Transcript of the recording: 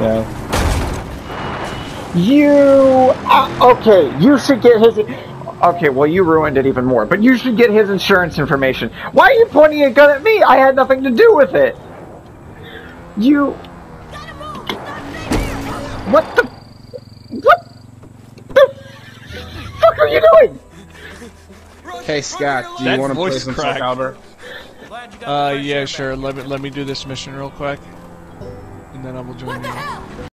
Yeah. You... okay, you should get his... Okay, well, you ruined it even more, but you should get his insurance information. Why are you pointing a gun at me? I had nothing to do with it. You... What the... What the fuck are you doing? Hey, Scott, do you want to play some Soul Calibur? Yeah, sure. Let me do this mission real quick, and then I will join you.